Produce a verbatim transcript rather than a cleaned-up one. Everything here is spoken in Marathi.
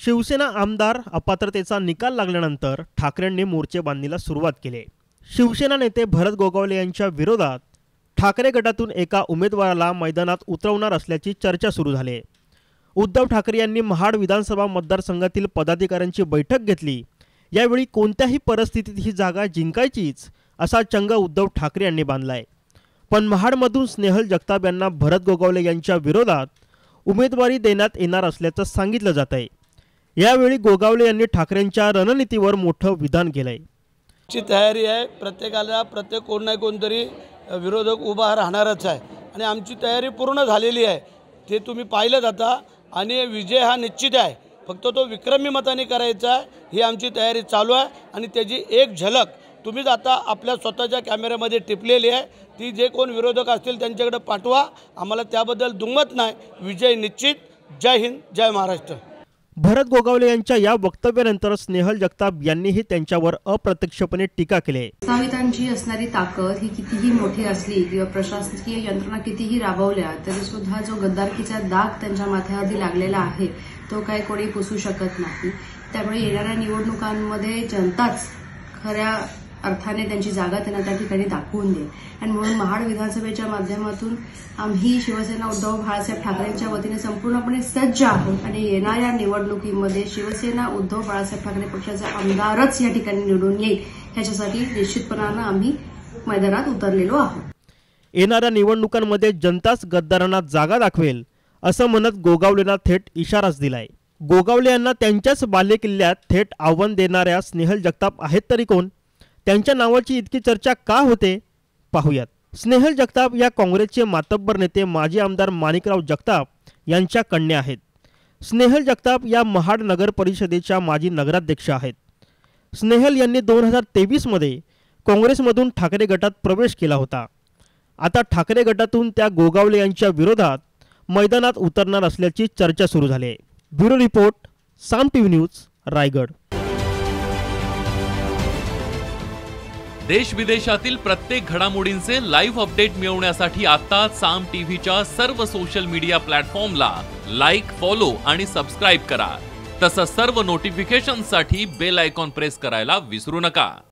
शिवसेना आमदार अपात्रतेचा निकाल लागल्यानंतर ठाकरेंनी मोर्चे बांधणीला सुरुवात केली। शिवसेना नेते भरत गोगावले यांच्या विरोधात ठाकरे गटातून एका उमेदवाराला मैदानात उतरवणार असल्याची चर्चा सुरू झाली। उद्धव ठाकरे यांनी महाड विधानसभा मतदारसंघातील पदाधिकाऱ्यांची बैठक घेतली। यावेळी कोणत्याही परिस्थितीत ही जागा जिंकायचीच असा चंग उद्धव ठाकरे यांनी बांधलाय। पण महाडमधून स्नेहल जगताप यांना भरत गोगावले यांच्या विरोधात उमेदवारी देण्यात येणार असल्याचं सांगितलं जात आहे। यावेळी गोगावले यांनी ठाकरेंच्या रणनीतीवर मोठं विधान केलंय। ची तयारी आहे, प्रत्येकाला प्रत्येक कोण ना कोणतरी विरोधक उभा राहणारच आहे आणि आमची तयारी पूर्ण झालेली आहे। ते तुम्ही पाहिलं जाता आणि विजय हा निश्चित आहे, फक्त तो विक्रमी मताने करायचा आहे। ही आमची तयारी चालू आहे आणि त्याची एक झलक तुम्ही आता आपल्या स्वतःच्या कॅमेऱ्यामध्ये टिपलेली आहे। ती जे कोण विरोधक असतील त्यांच्याकडे पाठवा, आम्हाला त्याबद्दल दुमत नाही। विजय निश्चित। जय हिंद, जय महाराष्ट्र। भरत गोगावले यांच्या या वक्तव्यानंतर स्नेहल जगताप यांनीही त्यांच्यावर अप्रत्यक्षपणे टीका केली। स्थानिकांची असणारी ताकद ही कितीही मोठी असली किंवा प्रशासकीय यंत्रणा कितीही राबवल्या तरी सुद्धा जो गद्दारकीचा दाग त्यांच्या माथ्यावरती लागलेला आहे तो काही कोणी पुसू शकत नाही। त्यामुळे येणाऱ्या निवडणुकांमध्ये जनताच खऱ्या अर्थाने त्यांची जागा त्यांना त्या ठिकाणी दाखवून दे आणि म्हणून महाड विधानसभेच्या माध्यमातून आम्ही शिवसेना उद्धव बाळासाहेब ठाकरेंच्या वतीने संपूर्णपणे सज्ज आहोत आणि येणाऱ्या निवडणुकीमध्ये शिवसेना उद्धव बाळासाहेब ठाकरे पक्षाचा आमदारच या ठिकाणी निवडून येईल याच्यासाठी निश्चितपणाने आम्ही मैदानात उतरलेलो आहोत। येणाऱ्या निवडणुकांमध्ये जनताच गद्दारांना जागा दाखवेल असं म्हणत गोगावलेंना थेट इशाराच दिलाय। गोगावले यांना त्यांच्याच बालेकिल्ल्यात थेट आव्हान देणाऱ्या स्नेहल जगताप आहेत तरी कोण? त्यांच्या नावाची इतकी चर्चा का होते पाहूयात। स्नेहल जगताप या काँग्रेसचे मातब्बर नेते माजी आमदार माणिकराव जगताप यांच्या कन्या आहेत। स्नेहल जगताप या महाड नगर परिषदेच्या माजी नगराध्यक्ष आहेत। स्नेहल यांनी दोन हजार तेवीस मध्ये काँग्रेसमधून ठाकरे गटात प्रवेश केला होता। आता ठाकरे गटातून त्या गोगावले यांच्या विरोधात मैदानात उतरणार असल्याची चर्चा सुरू झाली आहे। Bureau report, Saam TV news, Raigad. देश विदेशातील प्रत्येक घडामोडींचे लाईव्ह अपडेट मिळवण्यासाठी आता साम टीव्हीच्या सर्व सोशल मीडिया प्लॅटफॉर्मला लाईक, फॉलो आणि सबस्क्राईब करा। तसंच सर्व नोटिफिकेशनसाठी बेल आयकॉन प्रेस करायला विसरू नका।